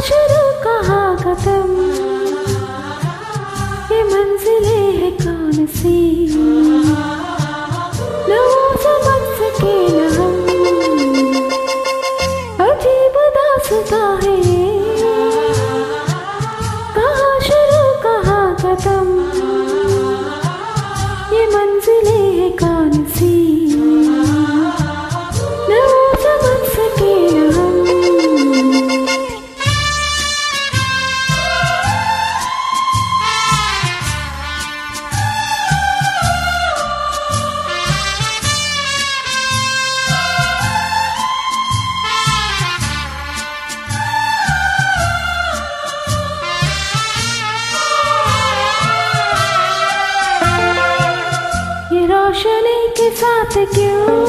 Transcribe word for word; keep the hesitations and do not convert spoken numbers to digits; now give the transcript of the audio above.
शुरू कहाँ खत्म, ये मंजिलें है कौन सी, न वो समझ सके न हम। अजीब दास्तां है ये, कहाँ शुरू कहाँ खत्म, ये मंजिलें है कौन सी, न वो समझ सके न हम। रोशनी के साथ क्यों